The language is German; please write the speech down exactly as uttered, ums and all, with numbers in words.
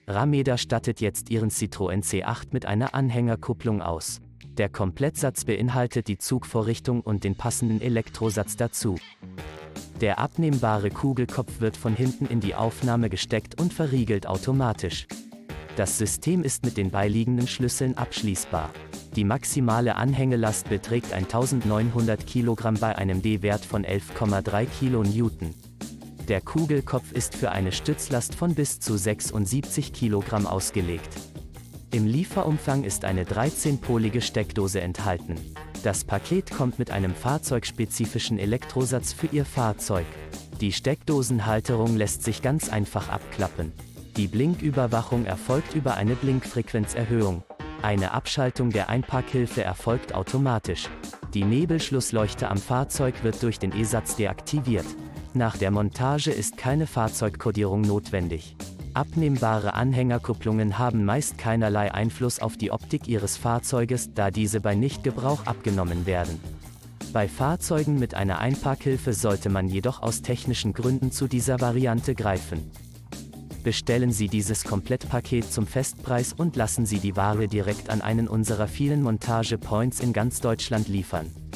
Rameda stattet jetzt ihren Citroën C acht mit einer Anhängerkupplung aus. Der Komplettsatz beinhaltet die Zugvorrichtung und den passenden Elektrosatz dazu. Der abnehmbare Kugelkopf wird von hinten in die Aufnahme gesteckt und verriegelt automatisch. Das System ist mit den beiliegenden Schlüsseln abschließbar. Die maximale Anhängelast beträgt eintausendneunhundert Kilogramm bei einem D-Wert von elf Komma drei Kilonewton. Der Kugelkopf ist für eine Stützlast von bis zu sechsundsiebzig Kilogramm ausgelegt. Im Lieferumfang ist eine dreizehnpolige Steckdose enthalten. Das Paket kommt mit einem fahrzeugspezifischen Elektrosatz für Ihr Fahrzeug. Die Steckdosenhalterung lässt sich ganz einfach abklappen. Die Blinküberwachung erfolgt über eine Blinkfrequenzerhöhung. Eine Abschaltung der Einparkhilfe erfolgt automatisch. Die Nebelschlussleuchte am Fahrzeug wird durch den E-Satz deaktiviert. Nach der Montage ist keine Fahrzeugkodierung notwendig. Abnehmbare Anhängerkupplungen haben meist keinerlei Einfluss auf die Optik Ihres Fahrzeuges, da diese bei Nichtgebrauch abgenommen werden. Bei Fahrzeugen mit einer Einparkhilfe sollte man jedoch aus technischen Gründen zu dieser Variante greifen. Bestellen Sie dieses Komplettpaket zum Festpreis und lassen Sie die Ware direkt an einen unserer vielen Montage-Points in ganz Deutschland liefern.